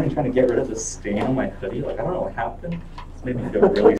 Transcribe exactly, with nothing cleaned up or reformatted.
morning trying to get rid of the stain on my hoodie. Like, I don't know what happened. It's made me feel really